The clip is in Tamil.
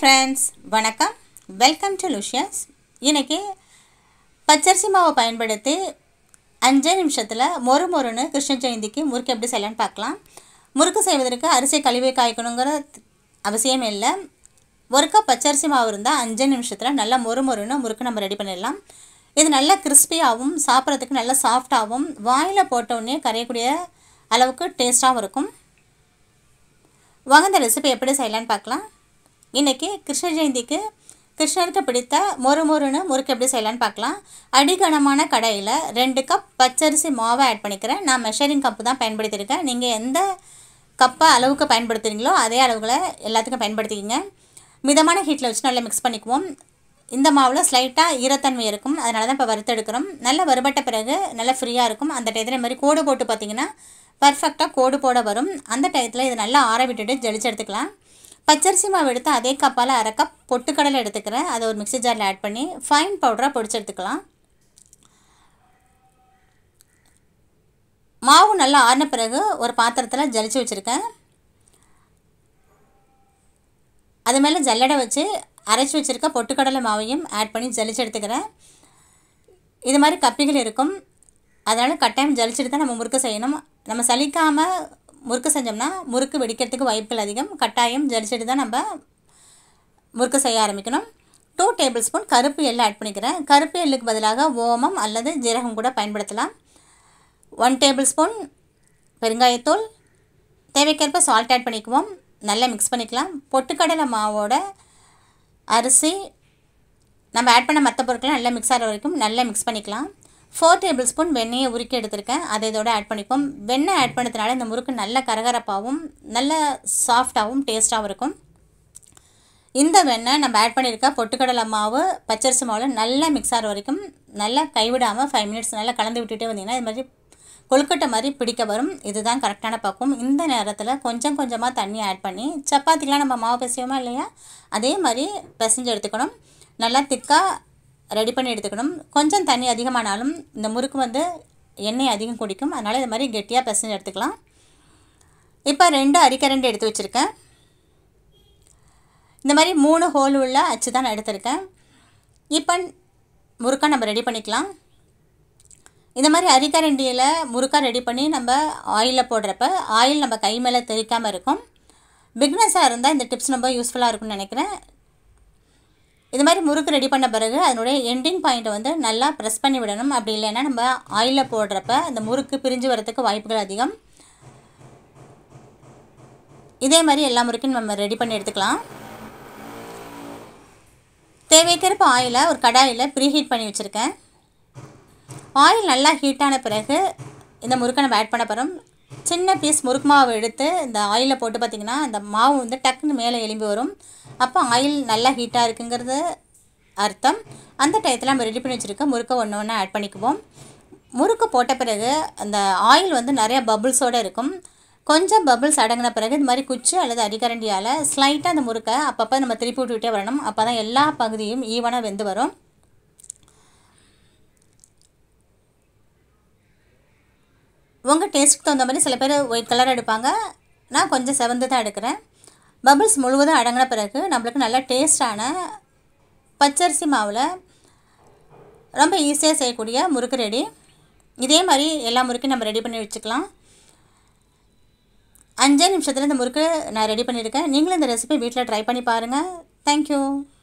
ஃப்ரெண்ட்ஸ், வணக்கம். Welcome to Luscious. இன்றைக்கி பச்சரிசி மாவை பயன்படுத்தி 5 நிமிஷத்தில் மொறுன்னு கிருஷ்ண ஜெயந்திக்கு முறுக்கு எப்படி செய்யலான்னு பார்க்கலாம். முறுக்கு செய்வதற்கு அரிசி கழுவி காய்க்கணுங்கிற அவசியம் இல்லை. ஒரு கப் பச்சரிசி மாவு இருந்தால் 5 நிமிஷத்தில் நல்லா மொறுன்னு முறுக்கு நம்ம ரெடி பண்ணிடலாம். இது நல்லா கிறிஸ்பியாகவும் சாப்பிட்றதுக்கு நல்லா சாஃப்டாகவும் வாயில் போட்டோடனே கரையக்கூடிய அளவுக்கு டேஸ்ட்டாகவும் இருக்கும். வாங்க இந்த ரெசிபி எப்படி செய்யலான்னு பார்க்கலாம். இன்றைக்கி கிருஷ்ண ஜெயந்திக்கு கிருஷ்ணருக்கு பிடித்த மொறுன்னு முறுக்கு எப்படி செய்யலான்னு பார்க்கலாம். அடிகனமான கடாயில் 2 கப் பச்சரிசி மாவை ஆட் பண்ணிக்கிறேன். நான் மெஷரிங் கப்பு தான் பயன்படுத்தியிருக்கேன். நீங்கள் எந்த கப்பை அளவுக்கு பயன்படுத்துகிறீங்களோ அதே அளவுகளை எல்லாத்துக்கும் பயன்படுத்திக்கிங்க. மிதமான ஹீட்டில் வச்சு நல்லா மிக்ஸ் பண்ணிக்குவோம். இந்த மாவில் ஸ்லைட்டாக ஈரத்தன்மை இருக்கும், அதனால தான் இப்போ வறுத்தெடுக்கிறோம். நல்லா வறுபட்ட பிறகு நல்லா ஃப்ரீயாக இருக்கும். அந்த டயத்தில் மாதிரி கோடு போட்டு பார்த்திங்கன்னா பர்ஃபெக்டாக கோடு போட வரும். அந்த டயத்தில் இது நல்லா ஆற விட்டுட்டு ஜலிச்சு எடுத்துக்கலாம். பச்சரிசி மாவு எடுத்து அதே கப்பால் 1/2 கப் பொட்டுக்கடலை எடுத்துக்கிறேன். அதை ஒரு மிக்ஸி ஜாரில் ஆட் பண்ணி ஃபைன் பவுடராக பொடிச்சு எடுத்துக்கலாம். மாவு நல்லா ஆறின பிறகு ஒரு பாத்திரத்தில் ஜலிச்சு வச்சுருக்கேன். அது மேலே ஜல்லடை வச்சு அரைச்சி வச்சுருக்க பொட்டுக்கடலை மாவையும் ஆட் பண்ணி ஜலிச்சு எடுத்துக்கிறேன். இது மாதிரி கப்பிகள் இருக்கும், அதனால் கட்டாயம் ஜலிச்சுட்டு தான் நம்ம முறுக்கு செய்யணும். நம்ம சலிக்காமல் முறுக்கு செஞ்சோம்னா முறுக்கு வெடிக்கிறதுக்கு வாய்ப்புகள் அதிகம். கட்டாயம் ஜலிச்சுட்டு தான் நம்ம முறுக்கு செய்ய ஆரம்பிக்கணும். 2 டேபிள் ஸ்பூன் கருப்பு எள்ளு ஆட் பண்ணிக்கிறேன். கருப்பு எள்ளுக்கு பதிலாக ஓமம் அல்லது ஜீரகம் கூட பயன்படுத்தலாம். 1 டேபிள் ஸ்பூன் பெருங்காயத்தூள், தேவைக்கேற்ப சால்ட் ஆட் பண்ணிக்குவோம். நல்லா மிக்ஸ் பண்ணிக்கலாம். பொட்டுக்கடலை மாவோட அரிசி நம்ம ஆட் பண்ண மற்ற பொருட்களை நல்லா மிக்ஸ் ஆகிற வரைக்கும் நல்லா மிக்ஸ் பண்ணிக்கலாம். 4 டேபிள் ஸ்பூன் வெண்ணெயை உருக்கி எடுத்திருக்கேன், அதை இதோட ஆட் பண்ணிப்போம். வெண்ணெய் ஆட் பண்ணதுனால இந்த முறுக்கு நல்ல கரகரப்பாகவும் நல்ல சாஃப்டாகவும் டேஸ்ட்டாகவும் இருக்கும். இந்த வெண்ணெய் நம்ம ஆட் பண்ணியிருக்க பொட்டுக்கடலை மாவு பச்சரிசி மாவில் நல்லா மிக்ஸ் ஆகிற வரைக்கும் நல்லா கைவிடாமல் 5 மினிட்ஸ் நல்லா கலந்து விட்டுட்டே வந்தீங்கன்னா இது மாதிரி கொழுக்கட்டை மாதிரி பிடிக்க வரும். இதுதான் கரெக்டான பக்குவம். இந்த நேரத்தில் கொஞ்சம் கொஞ்சமாக தண்ணி ஆட் பண்ணி சப்பாத்திக்கெலாம் நம்ம மாவு பிசைவோமா இல்லையா, அதே மாதிரி பிசைஞ்சு எடுத்துக்கணும். நல்லா திக்காக ரெடி பண்ணி எடுத்துக்கணும். கொஞ்சம் தண்ணி அதிகமானாலும் இந்த முறுக்கு எண்ணெய் அதிகம் குடிக்கும், அதனால் இது மாதிரி கெட்டியாக பிசைஞ்சு எடுத்துக்கலாம். இப்போ 2 அரிக்கரண்டி எடுத்து வச்சுருக்கேன். இந்த மாதிரி 3 ஹோல் உள்ள அச்சு தான் நான் எடுத்திருக்கேன். இப்போ முறுக்கா நம்ம ரெடி பண்ணிக்கலாம். இந்த மாதிரி அரிக்கரண்டியில் முறுக்கா ரெடி பண்ணி நம்ம ஆயிலில் போடுறப்ப ஆயில் நம்ம கை மேலே தெளிக்காமல் இருக்கும். பிக்னஸாக இருந்தால் இந்த டிப்ஸ் ரொம்ப யூஸ்ஃபுல்லாக இருக்கும்னு நினைக்கிறேன். இது மாதிரி முறுக்கு ரெடி பண்ண பிறகு அதனுடைய எண்டிங் பாயிண்ட்டை நல்லா ப்ரெஸ் பண்ணி விடணும். அப்படி இல்லைன்னா நம்ம ஆயிலில் போடுறப்ப இந்த முறுக்கு பிரிஞ்சு வரதுக்கு வாய்ப்புகள் அதிகம். இதே மாதிரி எல்லா முறுக்கும் நம்ம ரெடி பண்ணி எடுத்துக்கலாம். தேவைக்கேற்ப ஆயிலை ஒரு கடாயில் ப்ரீஹீட் பண்ணி வச்சுருக்கேன். ஆயில் நல்லா ஹீட்டான பிறகு இந்த முறுக்கை நம்ம ஆட் பண்ண போகிறோம். சின்ன பீஸ் முறுக்கு மாவு எடுத்து இந்த ஆயிலில் போட்டு பார்த்திங்கன்னா அந்த மாவு டக்குன்னு மேலே எலும்பி வரும். அப்போ ஆயில் நல்லா ஹீட்டாக இருக்குங்கிறது அர்த்தம். அந்த டயத்தில் நம்ம ரெடி பண்ணி வச்சுருக்க முறுக்கை ஒன்று ஆட் பண்ணிக்குவோம். முறுக்கு போட்ட பிறகு அந்த ஆயில் நிறைய பபுள்ஸோடு இருக்கும். கொஞ்சம் பபுள்ஸ் அடங்கின பிறகு இது மாதிரி குச்சி அல்லது அரிக்கரண்டியால் ஸ்லைட்டாக அந்த முறுக்கை அப்பப்போ நம்ம திருப்பி விட்டுக்கிட்டே வரணும். அப்போ தான் எல்லா பகுதியும் ஈவனாக வெந்து வரும். உங்கள் டேஸ்ட்டுக்கு தகுந்த மாதிரி சில பேர் ஒயிட் கலர் எடுப்பாங்க, நான் கொஞ்சம் செவந்து தான் எடுக்கிறேன். பபுள்ஸ் முழுவதும் அடங்கின பிறகு நம்மளுக்கு நல்ல டேஸ்டான பச்சரிசி மாவில் ரொம்ப ஈஸியாக செய்யக்கூடிய முறுக்கு ரெடி. இதே மாதிரி எல்லா முறுக்கையும் நம்ம ரெடி பண்ணி வச்சுக்கலாம். 5 நிமிஷத்தில் இந்த முறுக்கு நான் ரெடி பண்ணியிருக்கேன். நீங்களும் இந்த ரெசிபி வீட்டில் ட்ரை பண்ணி பாருங்கள். தேங்க்யூ.